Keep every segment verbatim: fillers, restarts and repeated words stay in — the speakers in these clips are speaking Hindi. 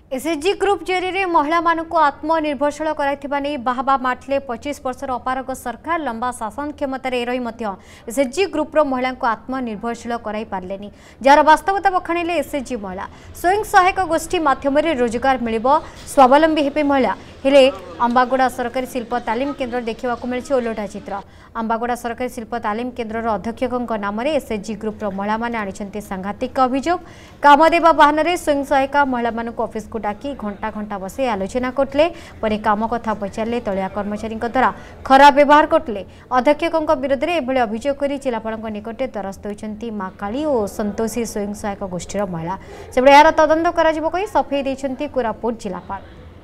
एसएचजी ग्रुप जरिए महिला मानक आत्मनिर्भरशील कराई बाहबा मारते पच्चीस वर्षर अपारग सरकार लंबा शासन क्षमतार रही एसएचजी ग्रुप्र महिला आत्मनिर्भरशील कराई पारे जार वास्तवता बखाणिले एसएचजी महिला स्वयं सहायक गोष्ठी माध्यम रोजगार मिल स्वावलंबी हेपे महिला हेले अंबागुड़ा सरकारी शिल्प तालीम केन्द्र देखा मिली ओलटा चित्र अंबागुड़ा सरकारी शिल्प तालीम केन्द्र अध्यक्षों नाम एसएचजी ग्रुप्र महिला माने आनिछन्ति सांघातिक अभियोग काम देवा बहाना स्वयं सहायिका महिला मानक ऑफिस को डाकी घंटा घंटा बसे आलोचना करते पर काम कथा पचारे तलिया कर्मचारी द्वारा खराब व्यवहार करते अध्यक्षों विरोध में एभली अभियोग कर जिलापाल निकटे द्वारस्थ होती माँ काली और संतोषी स्वयं सहायक गोष्ठीर महिला से यार तदंत कर सफेई देइछन्ति कोरापुट जिलापाल।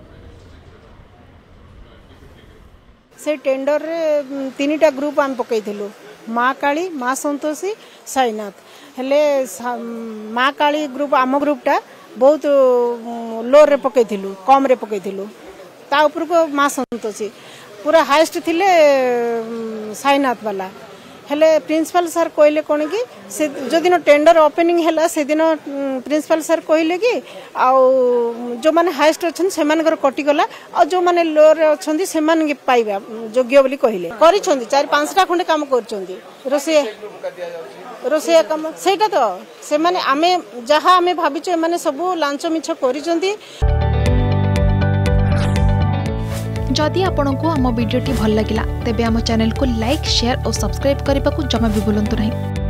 से टेंडर रे तीनटा ग्रुप आम पकईलु माँ काली माँ संतोषी साईनाथ हेले माँ काली ग्रुप आम ग्रुपटा बहुत लो रे पकईलु कम रे पकईलु ता ऊपर को माँ संतोषी पूरा हाईएस्ट थिले साईनाथ वाला हेले प्रिंसिपल सर कहले कौन कि से जो दिन टेंडर ओपनिंग है से दिन प्रिंसिपल सर कहले कि आउ जो माने हाईएस्ट अच्छन से मानकर कटिगला और जो माने लोअर अच्छन से माने पाइबा योग्य बोली कहले करिछन्ती चार पांचटा खंडे काम करछन्ती रोसे रोसे काम सेटा तो से माने आमे जहा आमे भाबिछे माने सब लांच मिछ करिछन्ती। जदि आपंक आम भिडी भल लगा तेब आम चैनल को लाइक शेयर और सब्सक्राइब करने को जमा भी भूलु नहीं।